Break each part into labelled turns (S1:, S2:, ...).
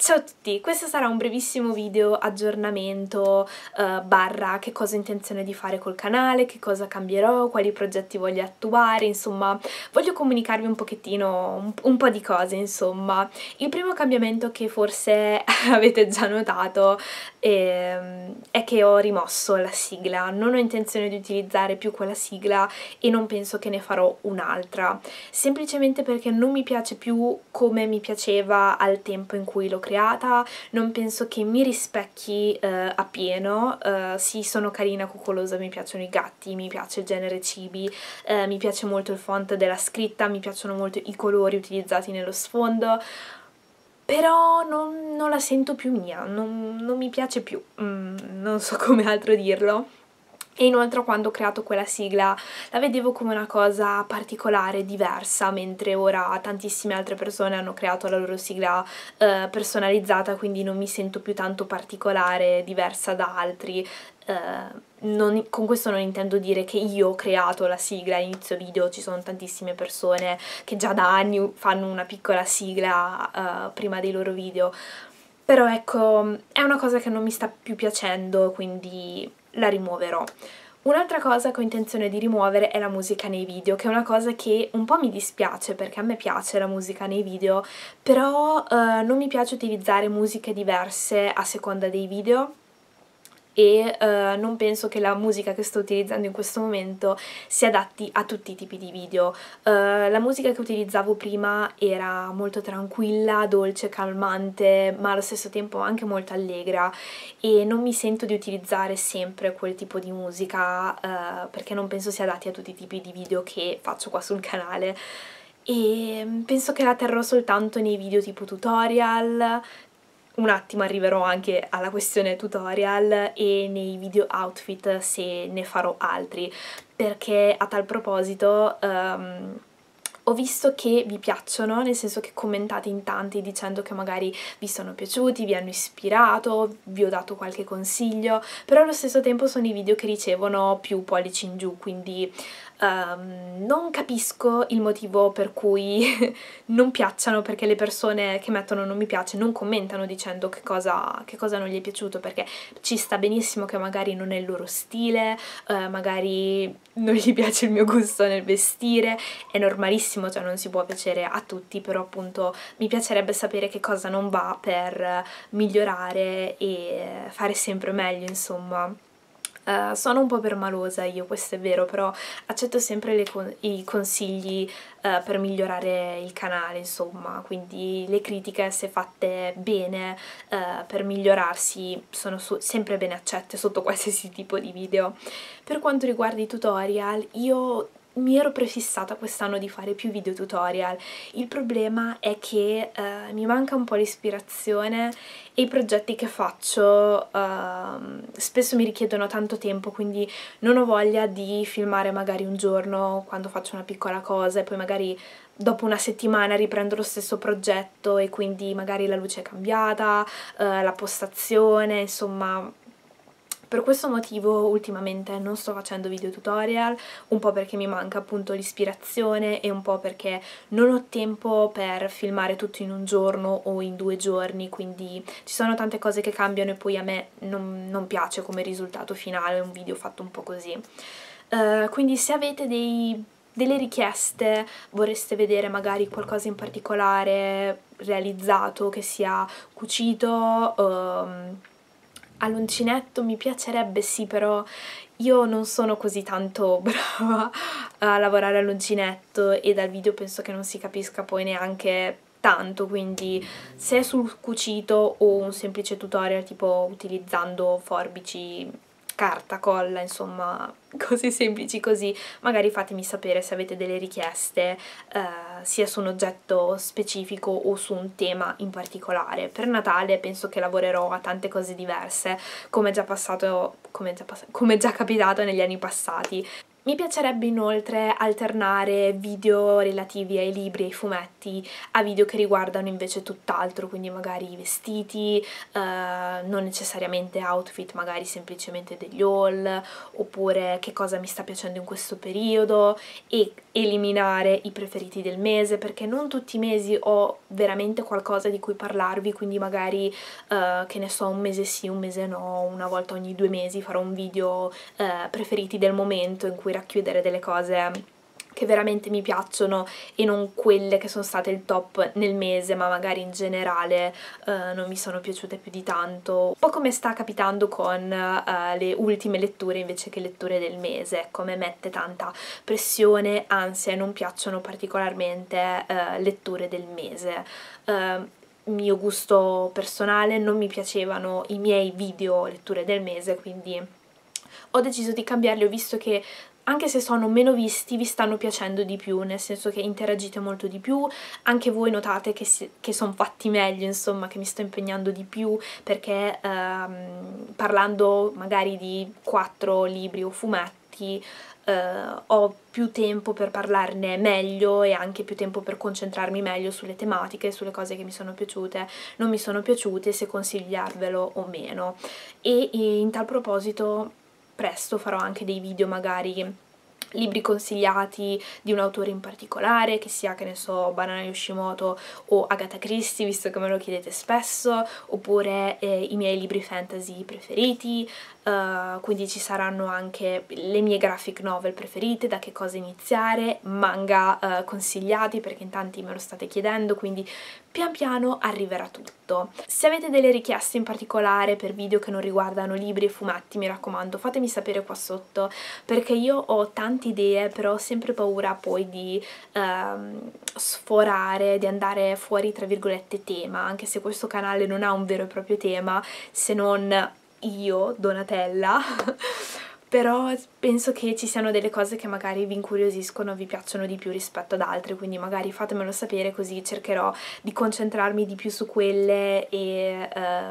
S1: Ciao a tutti, questo sarà un brevissimo video aggiornamento barra che cosa ho intenzione di fare col canale, che cosa cambierò, quali progetti voglio attuare, insomma voglio comunicarvi un pochettino, un po' di cose insomma. Il primo cambiamento che forse avete già notato è che ho rimosso la sigla, non ho intenzione di utilizzare più quella sigla e non penso che ne farò un'altra, semplicemente perché non mi piace più come mi piaceva al tempo in cui l'ho creata, non penso che mi rispecchi appieno. Sì, sono carina, coccolosa, mi piacciono i gatti, mi piace il genere cibi, mi piace molto il font della scritta, mi piacciono molto i colori utilizzati nello sfondo, però non la sento più mia, non mi piace più, non so come altro dirlo. E inoltre quando ho creato quella sigla la vedevo come una cosa particolare, diversa, mentre ora tantissime altre persone hanno creato la loro sigla personalizzata, quindi non mi sento più tanto particolare, diversa da altri. Con questo non intendo dire che io ho creato la sigla a inizio video, ci sono tantissime persone che già da anni fanno una piccola sigla prima dei loro video, però ecco, è una cosa che non mi sta più piacendo, quindi la rimuoverò. Un'altra cosa che ho intenzione di rimuovere è la musica nei video, che è una cosa che un po' mi dispiace perché a me piace la musica nei video, però non mi piace utilizzare musiche diverse a seconda dei video e non penso che la musica che sto utilizzando in questo momento si adatti a tutti i tipi di video. La musica che utilizzavo prima era molto tranquilla, dolce, calmante, ma allo stesso tempo anche molto allegra e non mi sento di utilizzare sempre quel tipo di musica perché non penso si adatti a tutti i tipi di video che faccio qua sul canale. E penso che la terrò soltanto nei video tipo tutorial. Un attimo arriverò anche alla questione tutorial e nei video outfit se ne farò altri, perché a tal proposito ho visto che vi piacciono, nel senso che commentate in tanti dicendo che magari vi sono piaciuti, vi hanno ispirato, vi ho dato qualche consiglio, però allo stesso tempo sono i video che ricevono più pollici in giù, quindi non capisco il motivo per cui non piacciono, perché le persone che mettono non mi piace non commentano dicendo che cosa non gli è piaciuto, perché ci sta benissimo che magari non è il loro stile, magari non gli piace il mio gusto nel vestire, è normalissimo, cioè non si può piacere a tutti, però appunto mi piacerebbe sapere che cosa non va per migliorare e fare sempre meglio, insomma. Sono un po' permalosa io, questo è vero, però accetto sempre i consigli per migliorare il canale, insomma, quindi le critiche, se fatte bene per migliorarsi, sono sempre ben accette sotto qualsiasi tipo di video. Per quanto riguarda i tutorial, io mi ero prefissata quest'anno di fare più video tutorial. Il problema è che mi manca un po' l'ispirazione e i progetti che faccio spesso mi richiedono tanto tempo, quindi non ho voglia di filmare magari un giorno quando faccio una piccola cosa e poi magari dopo una settimana riprendo lo stesso progetto e quindi magari la luce è cambiata, la postazione, insomma. Per questo motivo ultimamente non sto facendo video tutorial, un po' perché mi manca appunto l'ispirazione e un po' perché non ho tempo per filmare tutto in un giorno o in 2 giorni, quindi ci sono tante cose che cambiano e poi a me non piace come risultato finale un video fatto un po' così. Quindi se avete delle richieste, vorreste vedere magari qualcosa in particolare realizzato, che sia cucito, all'uncinetto, mi piacerebbe sì, però io non sono così tanto brava a lavorare all'uncinetto e dal video penso che non si capisca poi neanche tanto, quindi se è sul cucito o un semplice tutorial tipo utilizzando forbici, carta, colla, insomma cose semplici così, magari fatemi sapere se avete delle richieste sia su un oggetto specifico o su un tema in particolare. Per Natale penso che lavorerò a tante cose diverse, come è già capitato negli anni passati. Mi piacerebbe inoltre alternare video relativi ai libri e ai fumetti a video che riguardano invece tutt'altro, quindi magari i vestiti, non necessariamente outfit, magari semplicemente degli haul, oppure che cosa mi sta piacendo in questo periodo, e eliminare i preferiti del mese, perché non tutti i mesi ho veramente qualcosa di cui parlarvi, quindi magari, che ne so, un mese sì, un mese no, una volta ogni 2 mesi farò un video preferiti del momento in cui racchiudere delle cose che veramente mi piacciono e non quelle che sono state il top nel mese, ma magari in generale non mi sono piaciute più di tanto. Un po' come sta capitando con le ultime letture invece che letture del mese, ecco, me mette tanta pressione, ansia e non piacciono particolarmente letture del mese. Mio gusto personale, non mi piacevano i miei video letture del mese, quindi ho deciso di cambiarli. Ho visto che anche se sono meno visti vi stanno piacendo di più, nel senso che interagite molto di più, anche voi notate che sono fatti meglio, insomma, che mi sto impegnando di più, perché parlando magari di 4 libri o fumetti ho più tempo per parlarne meglio e anche più tempo per concentrarmi meglio sulle tematiche, sulle cose che mi sono piaciute, non mi sono piaciute, se consigliarvelo o meno. E in tal proposito presto farò anche dei video magari libri consigliati di un autore in particolare, che sia, che ne so, Banana Yoshimoto o Agatha Christie, visto che me lo chiedete spesso, oppure i miei libri fantasy preferiti, quindi ci saranno anche le mie graphic novel preferite, da che cosa iniziare, manga consigliati, perché in tanti me lo state chiedendo, quindi pian piano arriverà tutto. Se avete delle richieste in particolare per video che non riguardano libri e fumetti, mi raccomando, fatemi sapere qua sotto, perché io ho tante idee, però ho sempre paura poi di sforare, di andare fuori tra virgolette tema, anche se questo canale non ha un vero e proprio tema, se non io, Donatella, però penso che ci siano delle cose che magari vi incuriosiscono, vi piacciono di più rispetto ad altre, quindi magari fatemelo sapere, così cercherò di concentrarmi di più su quelle e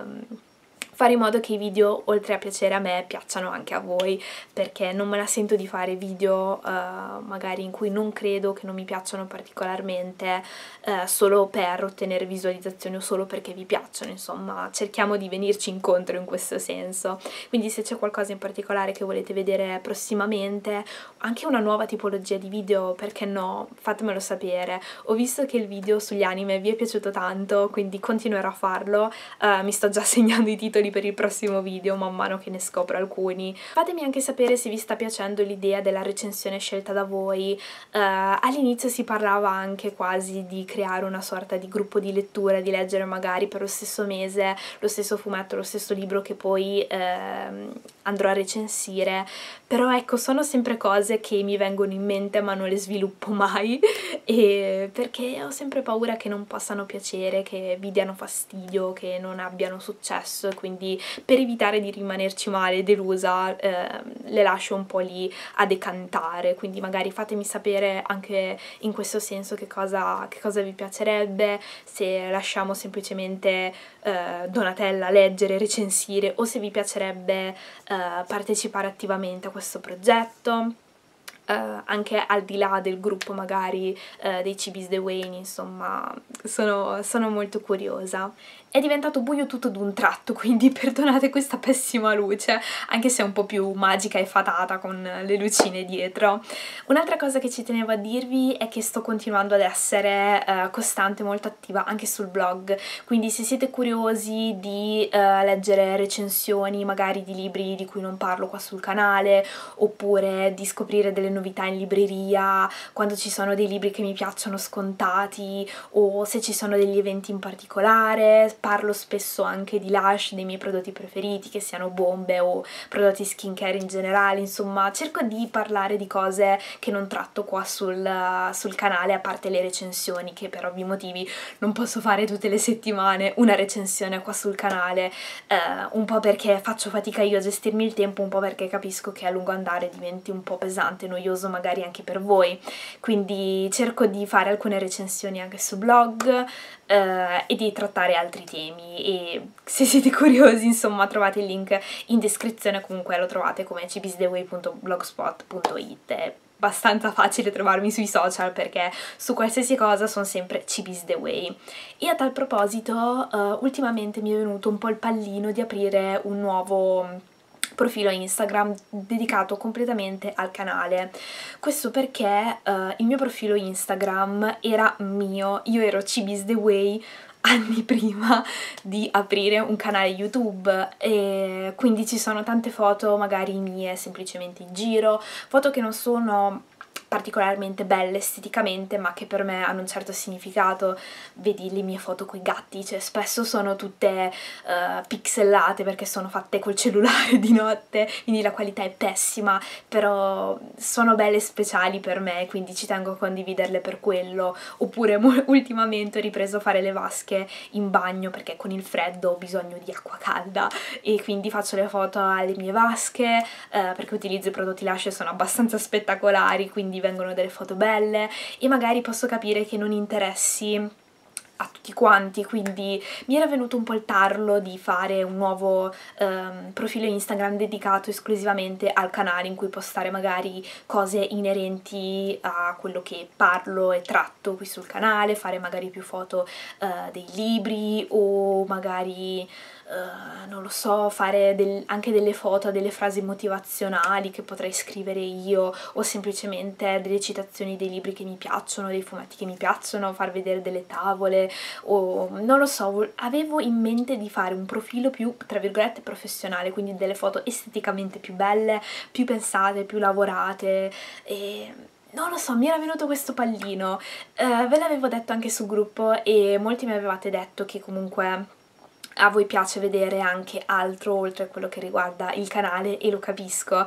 S1: fare in modo che i video, oltre a piacere a me, piacciono anche a voi, perché non me la sento di fare video magari in cui non credo, che non mi piacciono particolarmente, solo per ottenere visualizzazioni o solo perché vi piacciono. Insomma, cerchiamo di venirci incontro in questo senso. Quindi se c'è qualcosa in particolare che volete vedere prossimamente, anche una nuova tipologia di video, perché no, fatemelo sapere. Ho visto che il video sugli anime vi è piaciuto tanto, quindi continuerò a farlo, mi sto già segnando i titoli per il prossimo video man mano che ne scopro alcuni. Fatemi anche sapere se vi sta piacendo l'idea della recensione scelta da voi. All'inizio si parlava anche quasi di creare una sorta di gruppo di lettura, di leggere magari per lo stesso mese lo stesso fumetto, lo stesso libro che poi andrò a recensire, però ecco, sono sempre cose che mi vengono in mente ma non le sviluppo mai, e perché ho sempre paura che non possano piacere, che vi diano fastidio, che non abbiano successo, e quindi per evitare di rimanerci male, delusa, le lascio un po' lì a decantare. Quindi magari fatemi sapere anche in questo senso che cosa vi piacerebbe, se lasciamo semplicemente Donatella leggere, recensire, o se vi piacerebbe partecipare attivamente a questo progetto. Anche al di là del gruppo magari dei Cibis The Wayne, insomma, sono molto curiosa. È diventato buio tutto d'un tratto, quindi perdonate questa pessima luce, anche se è un po' più magica e fatata con le lucine dietro. Un'altra cosa che ci tenevo a dirvi è che sto continuando ad essere costante, molto attiva anche sul blog, quindi se siete curiosi di leggere recensioni magari di libri di cui non parlo qua sul canale, oppure di scoprire delle novità in libreria, quando ci sono dei libri che mi piacciono scontati, o se ci sono degli eventi in particolare, parlo spesso anche di Lush, dei miei prodotti preferiti, che siano bombe o prodotti skincare in generale, insomma cerco di parlare di cose che non tratto qua sul canale, a parte le recensioni, che per ovvi motivi non posso fare tutte le settimane una recensione qua sul canale, un po' perché faccio fatica io a gestirmi il tempo, un po' perché capisco che a lungo andare diventi un po' pesante, noioso magari anche per voi, quindi cerco di fare alcune recensioni anche su blog e di trattare altri temi, e se siete curiosi insomma trovate il link in descrizione, comunque lo trovate come cbistheway.blogspot.it. È abbastanza facile trovarmi sui social perché su qualsiasi cosa sono sempre cbistheway. E a tal proposito ultimamente mi è venuto un po' il pallino di aprire un nuovo profilo Instagram dedicato completamente al canale. Questo perché il mio profilo Instagram era mio, io ero cbistheway anni prima di aprire un canale YouTube, e quindi ci sono tante foto magari mie semplicemente in giro, foto che non sono particolarmente belle esteticamente ma che per me hanno un certo significato. Vedi le mie foto coi gatti, cioè spesso sono tutte pixellate perché sono fatte col cellulare di notte, quindi la qualità è pessima, però sono belle e speciali per me, quindi ci tengo a condividerle per quello. Oppure ultimamente ho ripreso a fare le vasche in bagno perché con il freddo ho bisogno di acqua calda e quindi faccio le foto alle mie vasche perché utilizzo i prodotti Lush e sono abbastanza spettacolari, quindi vengono delle foto belle e magari posso capire che non interessi a tutti quanti, quindi mi era venuto un po' il tarlo di fare un nuovo profilo Instagram dedicato esclusivamente al canale, in cui postare magari cose inerenti a quello che parlo e tratto qui sul canale, fare magari più foto dei libri o magari non lo so, fare anche delle foto, delle frasi motivazionali che potrei scrivere io, o semplicemente delle citazioni dei libri che mi piacciono, dei fumetti che mi piacciono, far vedere delle tavole, o non lo so, avevo in mente di fare un profilo più, tra virgolette, professionale, quindi delle foto esteticamente più belle, più pensate, più lavorate, e non lo so, mi era venuto questo pallino. Ve l'avevo detto anche sul gruppo e molti mi avevate detto che comunque a voi piace vedere anche altro oltre a quello che riguarda il canale, e lo capisco.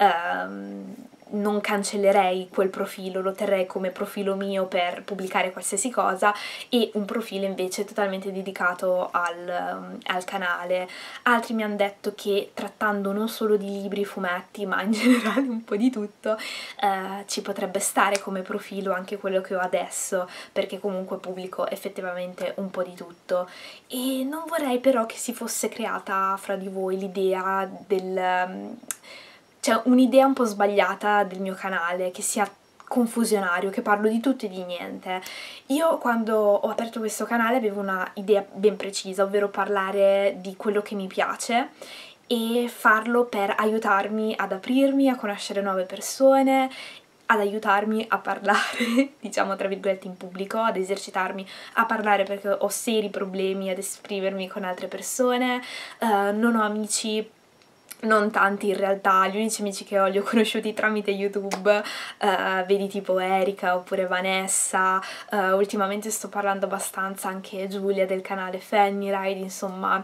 S1: Non cancellerei quel profilo, lo terrei come profilo mio per pubblicare qualsiasi cosa, e un profilo invece totalmente dedicato al canale. Altri mi hanno detto che trattando non solo di libri, fumetti, ma in generale un po' di tutto, ci potrebbe stare come profilo anche quello che ho adesso, perché comunque pubblico effettivamente un po' di tutto. E non vorrei però che si fosse creata fra di voi l'idea cioè un'idea un po' sbagliata del mio canale, che sia confusionario, che parlo di tutto e di niente. Io quando ho aperto questo canale avevo una idea ben precisa, ovvero parlare di quello che mi piace e farlo per aiutarmi ad aprirmi, a conoscere nuove persone, ad aiutarmi a parlare, diciamo tra virgolette, in pubblico, ad esercitarmi a parlare perché ho seri problemi ad esprimermi con altre persone. Non ho amici, non tanti in realtà, gli unici amici che ho li ho conosciuti tramite YouTube, vedi tipo Erika oppure Vanessa, ultimamente sto parlando abbastanza anche Giulia del canale Fanny Ride, insomma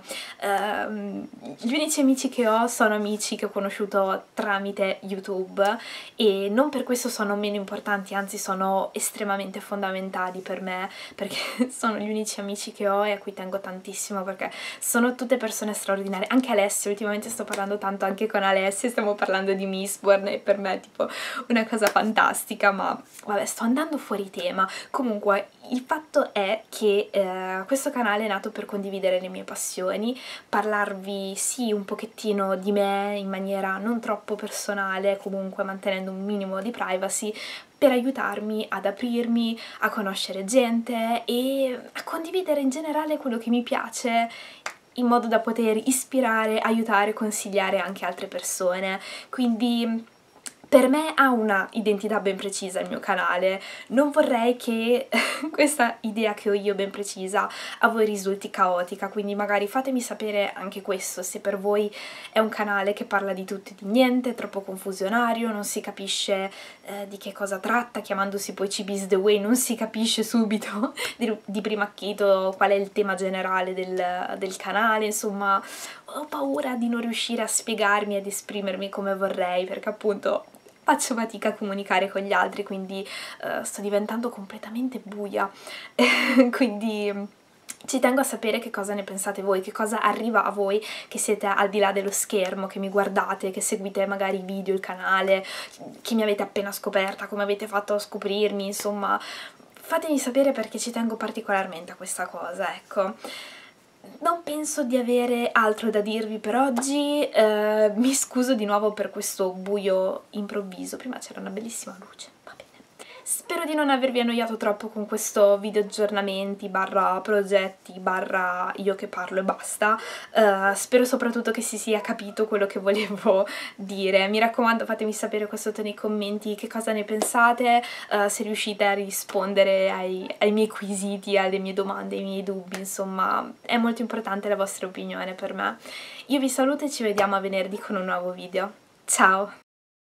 S1: gli unici amici che ho sono amici che ho conosciuto tramite YouTube, e non per questo sono meno importanti, anzi sono estremamente fondamentali per me, perché sono gli unici amici che ho e a cui tengo tantissimo, perché sono tutte persone straordinarie. Anche Alessia, ultimamente sto parlando tanto anche con Alessia, stiamo parlando di Mistborn e per me è tipo una cosa fantastica, ma vabbè, sto andando fuori tema. Comunque il fatto è che questo canale è nato per condividere le mie passioni, parlarvi sì un pochettino di me in maniera non troppo personale, comunque mantenendo un minimo di privacy, per aiutarmi ad aprirmi, a conoscere gente e a condividere in generale quello che mi piace, in modo da poter ispirare, aiutare, consigliare anche altre persone. Quindi per me ha una identità ben precisa il mio canale, non vorrei che questa idea che ho io ben precisa a voi risulti caotica, quindi magari fatemi sapere anche questo, se per voi è un canale che parla di tutto e di niente, è troppo confusionario, non si capisce di che cosa tratta, chiamandosi poi cbistheway non si capisce subito di primo acchito qual è il tema generale del canale. Insomma, ho paura di non riuscire a spiegarmi ed esprimermi come vorrei, perché appunto faccio fatica a comunicare con gli altri, quindi sto diventando completamente buia. Quindi ci tengo a sapere che cosa ne pensate voi, che cosa arriva a voi che siete al di là dello schermo, che mi guardate, che seguite magari i video, il canale, che mi avete appena scoperta, come avete fatto a scoprirmi, insomma fatemi sapere perché ci tengo particolarmente a questa cosa, ecco. Non penso di avere altro da dirvi per oggi, mi scuso di nuovo per questo buio improvviso, prima c'era una bellissima luce, va bene. Spero di non avervi annoiato troppo con questo video aggiornamenti, barra progetti, barra io che parlo e basta. Spero soprattutto che si sia capito quello che volevo dire. Mi raccomando, fatemi sapere qua sotto nei commenti che cosa ne pensate, se riuscite a rispondere ai miei quesiti, alle mie domande, ai miei dubbi, insomma è molto importante la vostra opinione per me. Io vi saluto e ci vediamo a venerdì con un nuovo video. Ciao!